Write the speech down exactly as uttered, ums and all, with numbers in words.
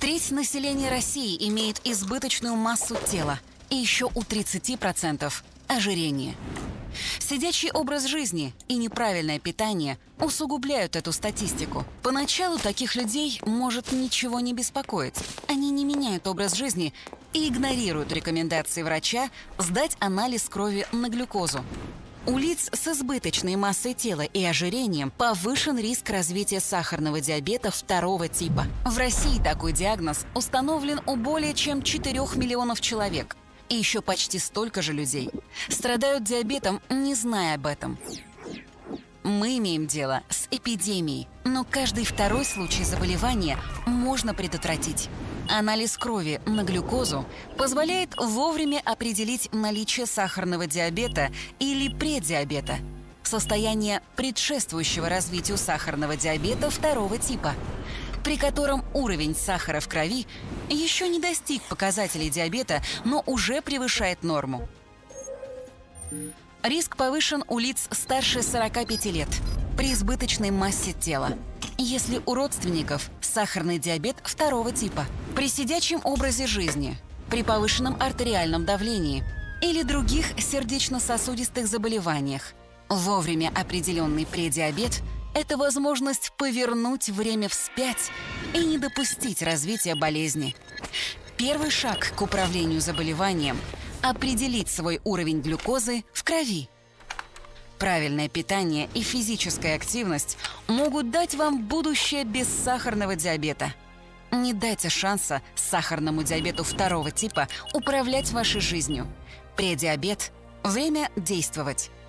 Треть населения России имеет избыточную массу тела, и еще у тридцати процентов ожирение. Сидячий образ жизни и неправильное питание усугубляют эту статистику. Поначалу таких людей может ничего не беспокоить. Они не меняют образ жизни и игнорируют рекомендации врача сдать анализ крови на глюкозу. У лиц с избыточной массой тела и ожирением повышен риск развития сахарного диабета второго типа. В России такой диагноз установлен у более чем четырёх миллионов человек. И еще почти столько же людей страдают диабетом, не зная об этом. Мы имеем дело с эпидемией, но каждый второй случай заболевания можно предотвратить. Анализ крови на глюкозу позволяет вовремя определить наличие сахарного диабета или преддиабета, состояние предшествующего развитию сахарного диабета второго типа, при котором уровень сахара в крови еще не достиг показателей диабета, но уже превышает норму. Риск повышен у лиц старше сорока пяти лет при избыточной массе тела. Если у родственников сахарный диабет второго типа, при сидячем образе жизни, при повышенном артериальном давлении или других сердечно-сосудистых заболеваниях, вовремя определенный преддиабет – это возможность повернуть время вспять и не допустить развития болезни. Первый шаг к управлению заболеванием – определить свой уровень глюкозы в крови. Правильное питание и физическая активность могут дать вам будущее без сахарного диабета. Не дайте шанса сахарному диабету второго типа управлять вашей жизнью. Преддиабет – время действовать.